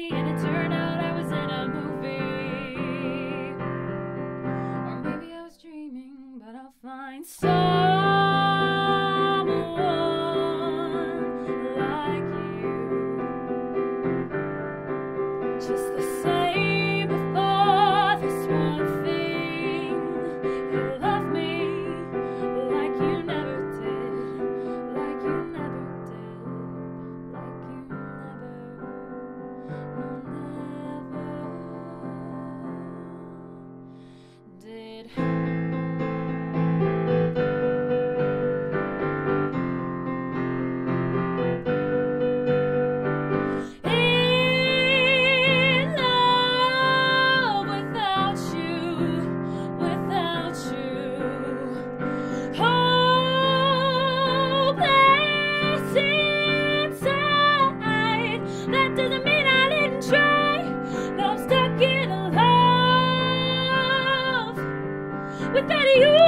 me, and it turned out I was in a movie. Or maybe I was dreaming, but I'll find someone like you. Just the same before this one thing. You love me like you never did, like you never did, like you never did. In love without you, without you. Hopeless inside. That doesn't mean I didn't try. No, I'm stuck in a love without you.